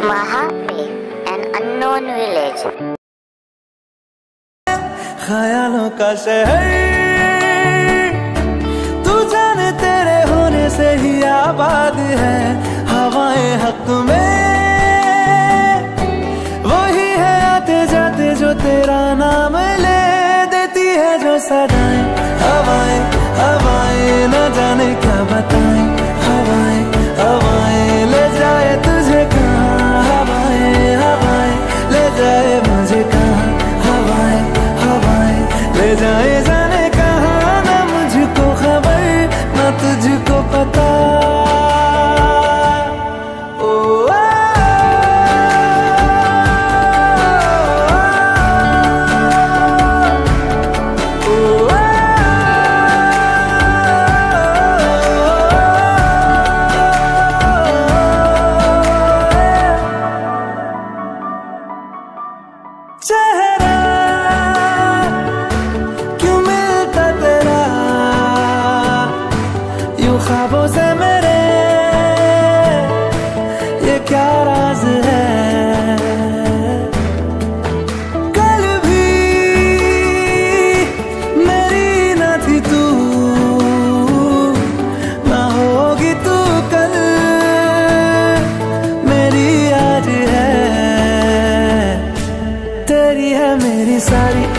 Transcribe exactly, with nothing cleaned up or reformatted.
Mahape, an unknown village. ख्यालों का शहर तू जाने तेरे होने से ही आबाद है। हवाएं हक में वही है आते जाते जो तेरा नाम ले देती है जो सदाएं। हवाएं हवाएं न जाने क्या बताएं। हवाएं हवाएं ले जाए तुझे कहाँ। हवाएं हवाएं ले जाए मुझे कहाँ। हवाएं हवाएं ले जाए जाने कहाँ। ना मुझको खबर ना तुझको पता। चेहरा क्यों मिलता तेरा यूं ख्वाबों से मेरे, ये क्या राज है। कल भी मेरी न थी तू, ना होगी तू कल मेरी आज है। तेरी है मेरी सारी